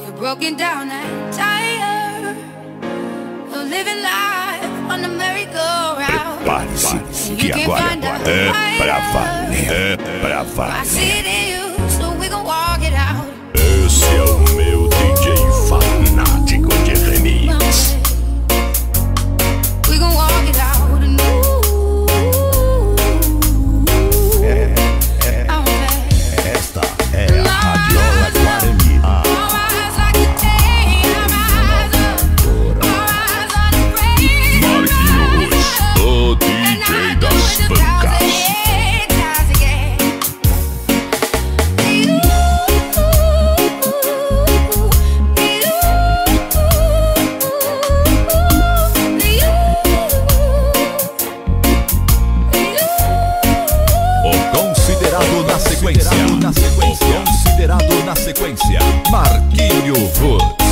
You're broken down and tired. You're living life on the merry-go-round. Prepare-se, que agora é pra valer, é pra I valer. see it in you, so we gon' walk it out. Esse é o meu DJ fanático de remix. We gon' walk it out. Esta é a Radiola Guarani. Marquinhos, o DJ das bancas. Considerado na sequência, Marquinhos Wood.